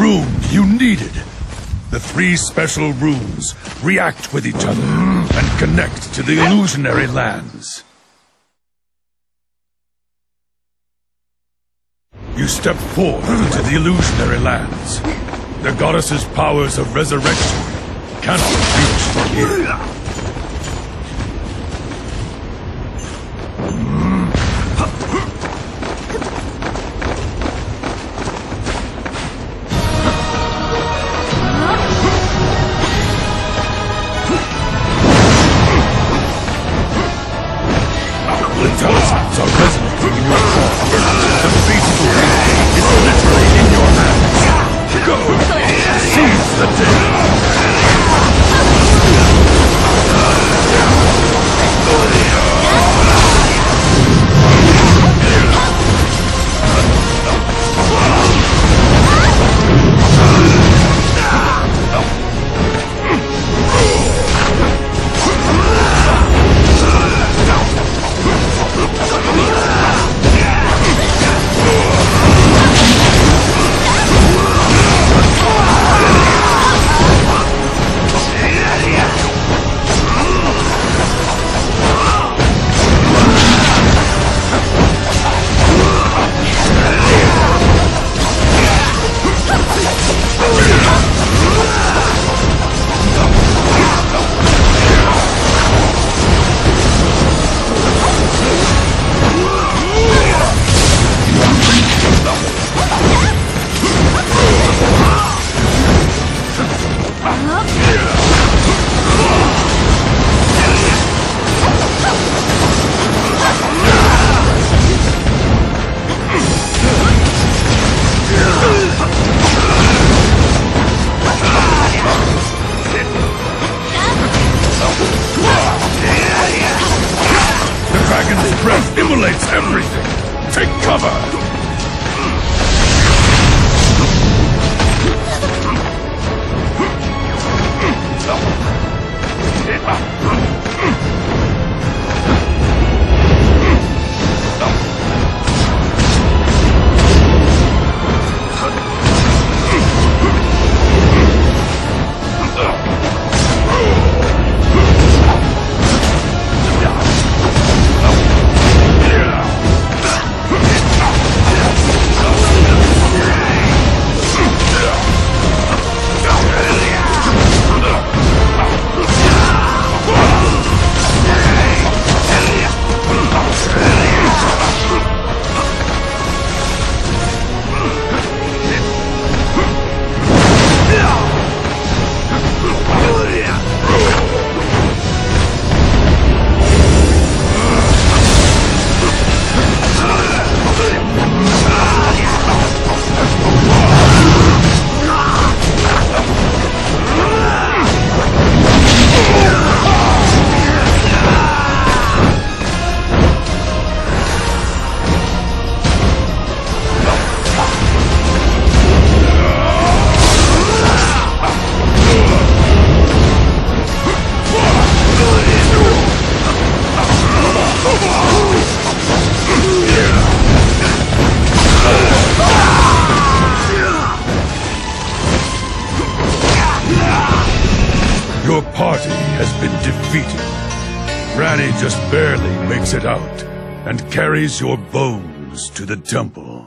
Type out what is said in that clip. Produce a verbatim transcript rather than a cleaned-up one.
rune you needed. The three special runes react with each other and connect to the illusionary lands. You step forth into the illusionary lands. The goddess's powers of resurrection cannot reach from here. Intelligence are resonating in your core. The beast is literally in your hands. Go! Seize the day! Immolates everything! Take cover! Your party has been defeated. Ranni just barely makes it out and carries your bones to the temple.